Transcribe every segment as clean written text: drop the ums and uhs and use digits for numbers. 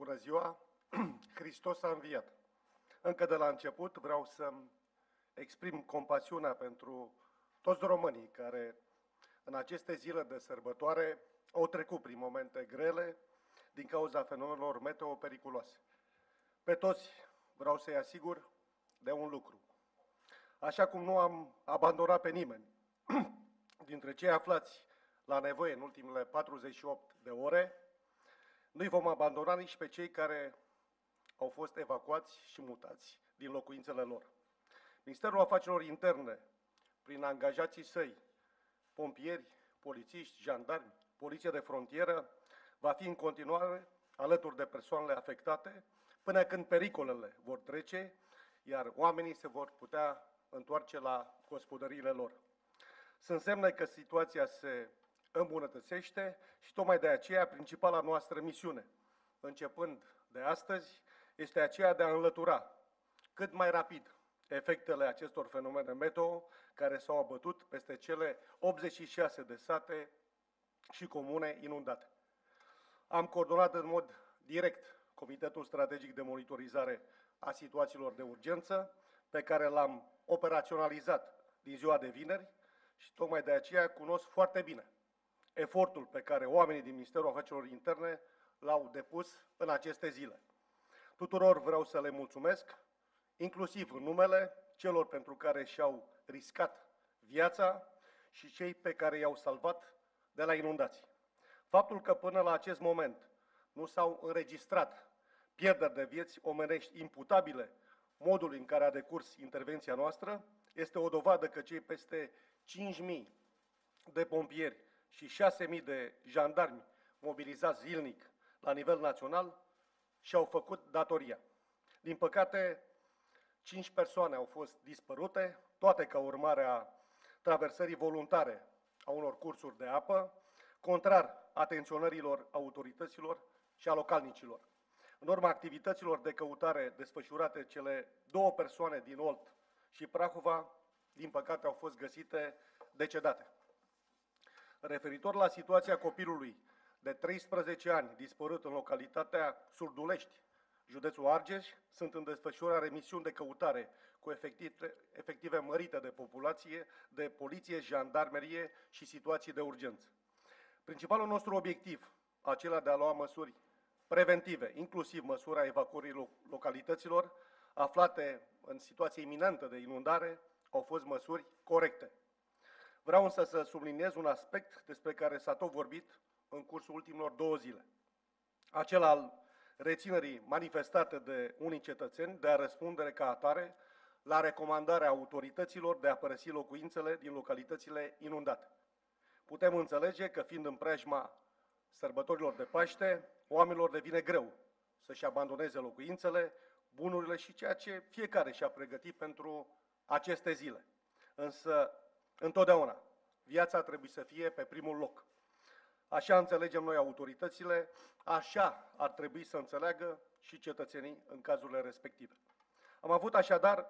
Bună ziua! Hristos a înviat! Încă de la început vreau să-mi exprim compasiunea pentru toți românii care în aceste zile de sărbătoare au trecut prin momente grele din cauza fenomenelor meteo periculoase. Pe toți vreau să-i asigur de un lucru. Așa cum nu am abandonat pe nimeni dintre cei aflați la nevoie în ultimele 48 de ore, nu-i vom abandona nici pe cei care au fost evacuați și mutați din locuințele lor. Ministerul Afacerilor Interne, prin angajații săi, pompieri, polițiști, jandarmi, poliție de frontieră, va fi în continuare alături de persoanele afectate până când pericolele vor trece, iar oamenii se vor putea întoarce la gospodăriile lor. Sunt semne că situația se îmbunătățește și tocmai de aceea principala noastră misiune, începând de astăzi, este aceea de a înlătura cât mai rapid efectele acestor fenomene meteo care s-au abătut peste cele 86 de sate și comune inundate. Am coordonat în mod direct Comitetul Strategic de Monitorizare a Situațiilor de Urgență, pe care l-am operaționalizat din ziua de vineri și tocmai de aceea cunosc foarte bine efortul pe care oamenii din Ministerul Afacerilor Interne l-au depus în aceste zile. Tuturor vreau să le mulțumesc, inclusiv în numele celor pentru care și-au riscat viața și cei pe care i-au salvat de la inundații. Faptul că până la acest moment nu s-au înregistrat pierderi de vieți omenești imputabile modului în care a decurs intervenția noastră este o dovadă că cei peste 5.000 de pompieri și 6.000 de jandarmi mobilizați zilnic la nivel național și-au făcut datoria. Din păcate, 5 persoane au fost dispărute, toate ca urmare a traversării voluntare a unor cursuri de apă, contrar atenționărilor autorităților și a localnicilor. În urma activităților de căutare desfășurate, cele 2 persoane din Olt și Prahova, din păcate, au fost găsite decedate. Referitor la situația copilului de 13 ani dispărut în localitatea Surdulești, județul Argeș, sunt în desfășurare misiuni de căutare cu efective mărite de populație, de poliție, jandarmerie și situații de urgență. Principalul nostru obiectiv, acela de a lua măsuri preventive, inclusiv măsura evacuării localităților aflate în situație iminentă de inundare, au fost măsuri corecte. Vreau însă să subliniez un aspect despre care s-a tot vorbit în cursul ultimilor 2 zile. Acela al reținerii manifestate de unii cetățeni de a răspunde ca atare la recomandarea autorităților de a părăsi locuințele din localitățile inundate. Putem înțelege că, fiind în preajma sărbătorilor de Paște, oamenilor le vine greu să-și abandoneze locuințele, bunurile și ceea ce fiecare și-a pregătit pentru aceste zile. Însă, întotdeauna, viața trebuie să fie pe primul loc. Așa înțelegem noi autoritățile, așa ar trebui să înțeleagă și cetățenii în cazurile respective. Am avut așadar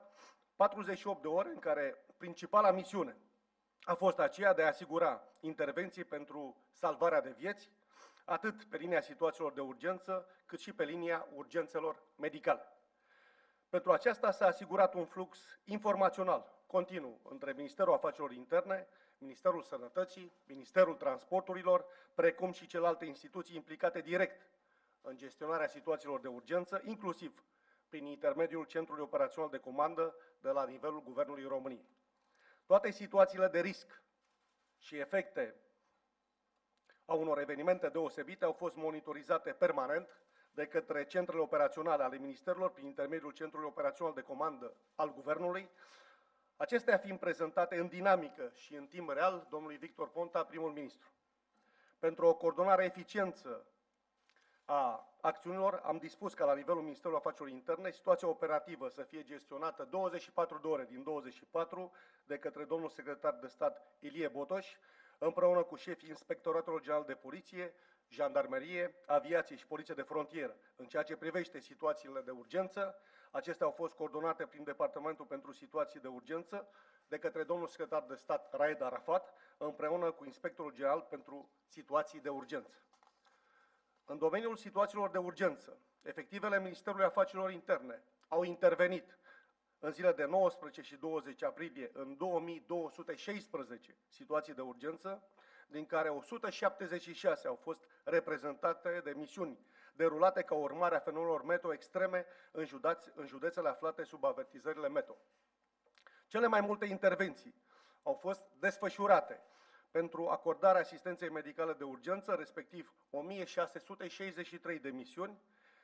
48 de ore în care principala misiune a fost aceea de a asigura intervenții pentru salvarea de vieți, atât pe linia situațiilor de urgență, cât și pe linia urgențelor medicale. Pentru aceasta s-a asigurat un flux informațional continuu între Ministerul Afacerilor Interne, Ministerul Sănătății, Ministerul Transporturilor, precum și celelalte instituții implicate direct în gestionarea situațiilor de urgență, inclusiv prin intermediul Centrului Operațional de Comandă de la nivelul Guvernului României. Toate situațiile de risc și efecte a unor evenimente deosebite au fost monitorizate permanent de către centrele operaționale ale ministerilor prin intermediul Centrului Operațional de Comandă al Guvernului, acestea fiind prezentate în dinamică și în timp real domnului Victor Ponta, primul ministru. Pentru o coordonare eficientă a acțiunilor, am dispus ca la nivelul Ministerului Afacerilor Interne situația operativă să fie gestionată 24 de ore din 24 de către domnul secretar de stat Ilie Botoș, împreună cu șefii Inspectoratelor General de Poliție, Jandarmerie, Aviație și Poliție de Frontieră. În ceea ce privește situațiile de urgență, acestea au fost coordonate prin Departamentul pentru Situații de Urgență de către domnul secretar de stat Raed Arafat, împreună cu Inspectorul General pentru Situații de Urgență. În domeniul situațiilor de urgență, efectivele Ministerului Afacerilor Interne au intervenit în zile de 19 și 20 aprilie în 2216 situații de urgență, din care 176 au fost reprezentate de misiuni derulate ca urmare a fenomenelor meteo extreme în județele aflate sub avertizările meteo. Cele mai multe intervenții au fost desfășurate pentru acordarea asistenței medicale de urgență, respectiv 1663 de misiuni,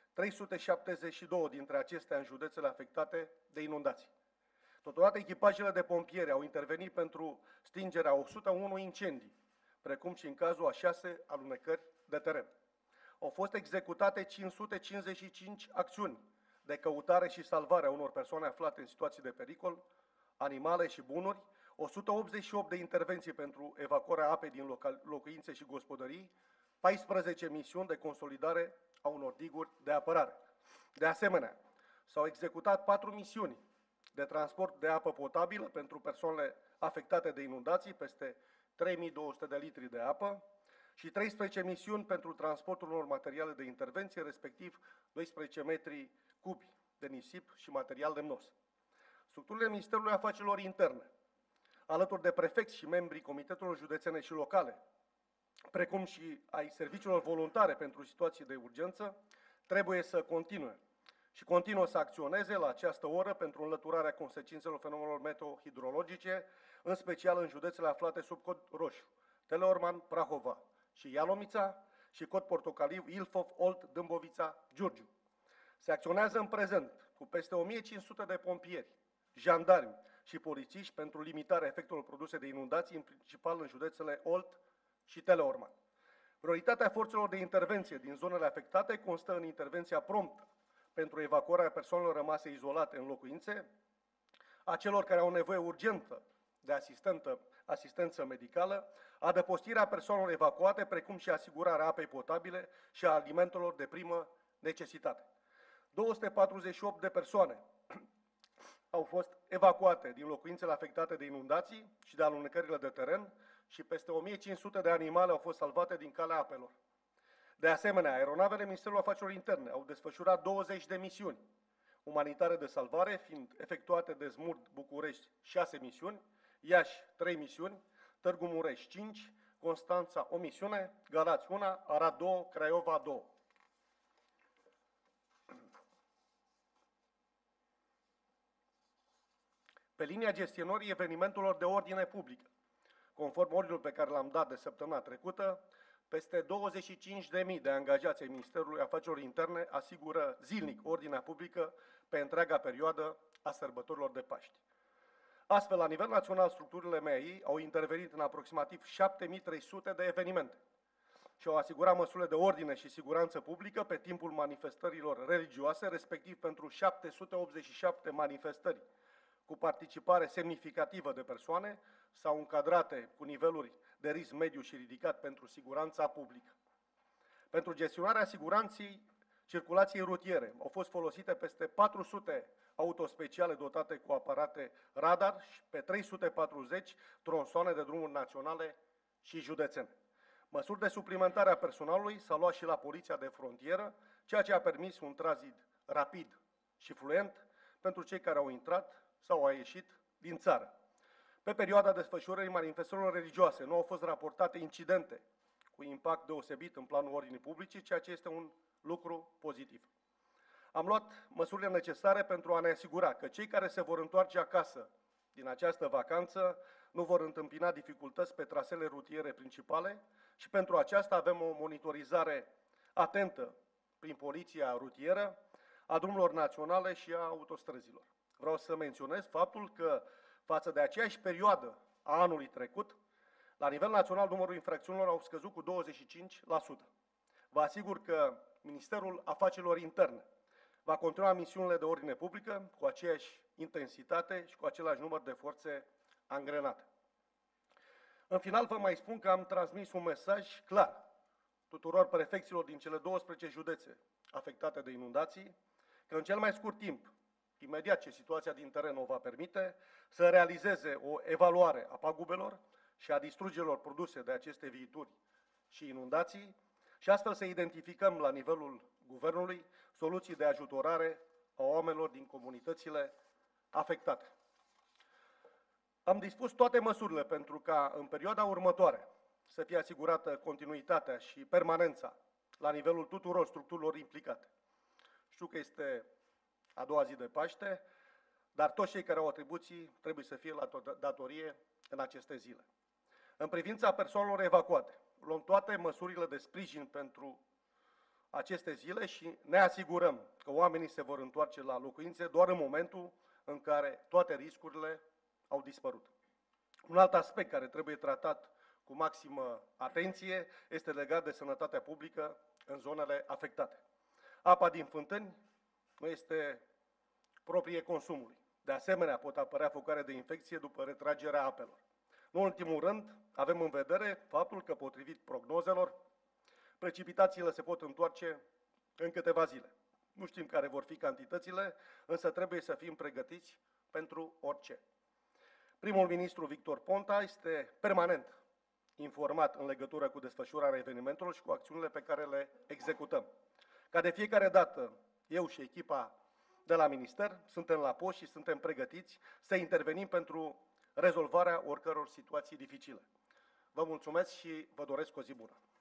372 dintre acestea în județele afectate de inundații. Totodată, echipajele de pompieri au intervenit pentru stingerea 101 incendii, precum și în cazul a 6 alunecări de teren. Au fost executate 555 acțiuni de căutare și salvare a unor persoane aflate în situații de pericol, animale și bunuri, 188 de intervenții pentru evacuarea apei din locuințe și gospodării, 14 misiuni de consolidare a unor diguri de apărare. De asemenea, s-au executat 4 misiuni de transport de apă potabilă pentru persoanele afectate de inundații, peste 3200 de litri de apă, și 13 misiuni pentru transportul unor materiale de intervenție, respectiv 12 metri cubi de nisip și material lemnos. Structurile Ministerului Afacerilor Interne, alături de prefecți și membrii comitetelor județene și locale, precum și ai serviciilor voluntare pentru situații de urgență, trebuie să continue și continuă să acționeze la această oră pentru înlăturarea consecințelor fenomenelor meteo-hidrologice, în special în județele aflate sub cod roșu, Teleorman, Prahova și Ialomița, și cod portocaliu Ilfov, Olt, Dâmbovița, Giurgiu. Se acționează în prezent cu peste 1500 de pompieri, jandarmi și polițiști pentru limitarea efectelor produse de inundații, în principal în județele Olt și Teleorman. Prioritatea forțelor de intervenție din zonele afectate constă în intervenția promptă pentru evacuarea persoanelor rămase izolate în locuințe, a celor care au nevoie urgentă de asistență medicală, adăpostirea persoanelor evacuate, precum și asigurarea apei potabile și a alimentelor de primă necesitate. 248 de persoane au fost evacuate din locuințele afectate de inundații și de alunecările de teren și peste 1500 de animale au fost salvate din calea apelor. De asemenea, aeronavele Ministerului Afacerilor Interne au desfășurat 20 de misiuni umanitare de salvare, fiind efectuate de Smurd București 6 misiuni, Iași 3 misiuni, Târgu Mureș 5, Constanța o misiune, Galați 1, Arad 2, Craiova 2. Pe linia gestionării evenimentelor de ordine publică, conform ordinului pe care l-am dat de săptămâna trecută, peste 25.000 de angajați ai Ministerului Afacerilor Interne asigură zilnic ordinea publică pe întreaga perioadă a sărbătorilor de Paști. Astfel, la nivel național, structurile MEI au intervenit în aproximativ 7.300 de evenimente și au asigurat măsurile de ordine și siguranță publică pe timpul manifestărilor religioase, respectiv pentru 787 manifestări cu participare semnificativă de persoane sau încadrate cu niveluri de risc mediu și ridicat pentru siguranța publică. Pentru gestionarea siguranței circulației rutiere au fost folosite peste 400 autospeciale dotate cu aparate radar și pe 340 tronsoane de drumuri naționale și județene. Măsuri de suplimentare a personalului s-au luat și la Poliția de Frontieră, ceea ce a permis un tranzit rapid și fluent pentru cei care au intrat sau au ieșit din țară. Pe perioada desfășurării manifestărilor religioase nu au fost raportate incidente cu impact deosebit în planul ordinii publice, ceea ce este un lucru pozitiv. Am luat măsurile necesare pentru a ne asigura că cei care se vor întoarce acasă din această vacanță nu vor întâmpina dificultăți pe trasele rutiere principale și pentru aceasta avem o monitorizare atentă prin poliția rutieră a drumurilor naționale și a autostrăzilor. Vreau să menționez faptul că față de aceeași perioadă a anului trecut, la nivel național numărul infracțiunilor au scăzut cu 25%. Vă asigur că Ministerul Afacerilor Interne va continua misiunile de ordine publică cu aceeași intensitate și cu același număr de forțe angrenate. În final, vă mai spun că am transmis un mesaj clar tuturor prefecților din cele 12 județe afectate de inundații, că în cel mai scurt timp, imediat ce situația din teren o va permite, să realizeze o evaluare a pagubelor și a distrugerilor produse de aceste viituri și inundații și astfel să identificăm la nivelul guvernului soluții de ajutorare a oamenilor din comunitățile afectate. Am dispus toate măsurile pentru ca în perioada următoare să fie asigurată continuitatea și permanența la nivelul tuturor structurilor implicate. Știu că este a doua zi de Paște, dar toți cei care au atribuții trebuie să fie la datorie în aceste zile. În privința persoanelor evacuate, luăm toate măsurile de sprijin pentru aceste zile și ne asigurăm că oamenii se vor întoarce la locuințe doar în momentul în care toate riscurile au dispărut. Un alt aspect care trebuie tratat cu maximă atenție este legat de sănătatea publică în zonele afectate. Apa din fântâni nu este proprie consumului. De asemenea, pot apărea focare de infecție după retragerea apelor. În ultimul rând, avem în vedere faptul că, potrivit prognozelor, precipitațiile se pot întoarce în câteva zile. Nu știm care vor fi cantitățile, însă trebuie să fim pregătiți pentru orice. Primul ministru Victor Ponta este permanent informat în legătură cu desfășurarea evenimentelor și cu acțiunile pe care le executăm. Ca de fiecare dată, eu și echipa de la minister suntem la post și suntem pregătiți să intervenim pentru rezolvarea oricăror situații dificile. Vă mulțumesc și vă doresc o zi bună!